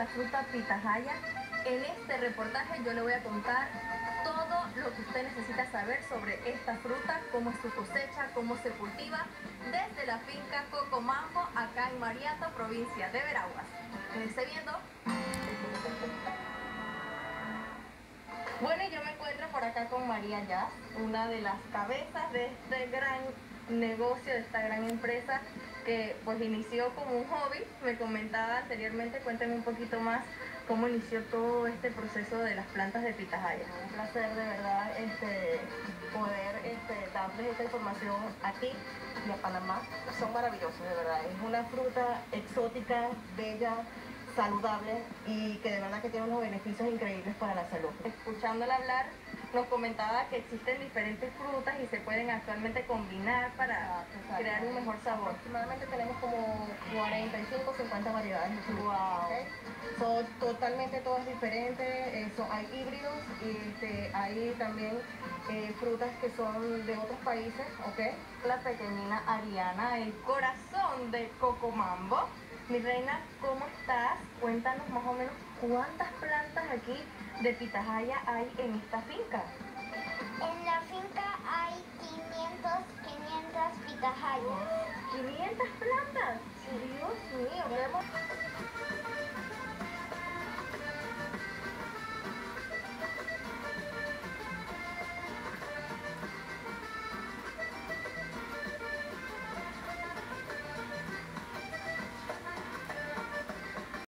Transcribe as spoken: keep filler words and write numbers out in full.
la fruta pitahaya. En este reportaje yo le voy a contar todo lo que usted necesita saber sobre esta fruta, cómo es su cosecha, cómo se cultiva, desde la finca Cocomambo, acá en Mariato, provincia de Veraguas. Quédense viendo. Bueno, y yo me encuentro por acá con María Yas, una de las cabezas de este gran negocio, de esta gran empresa que pues inició como un hobby. Me comentaba anteriormente, cuénteme un poquito más cómo inició todo este proceso de las plantas de pitahaya. Un placer de verdad este, poder este, darles esta información aquí y a Panamá. Son maravillosos, de verdad. Es una fruta exótica, bella, saludable y que de verdad que tiene unos beneficios increíbles para la salud. Escuchándola hablar, nos comentaba que existen diferentes frutas y se pueden actualmente combinar para Exacto. crear un mejor sabor. Aproximadamente tenemos como cuarenta y cinco, cincuenta variedades de frutas. Wow. ¿Okay? Son totalmente todas diferentes, eh, son, hay híbridos y este, hay también eh, frutas que son de otros países, ¿ok? La pequeñina Ariana, el corazón de Cocomambo. Mi reina, ¿cómo estás? Cuéntanos más o menos cuántas plantas aquí de pitahaya hay en esta finca. En la finca hay quinientas, quinientas pitahayas. ¿quinientas plantas? Dios mío, vemos.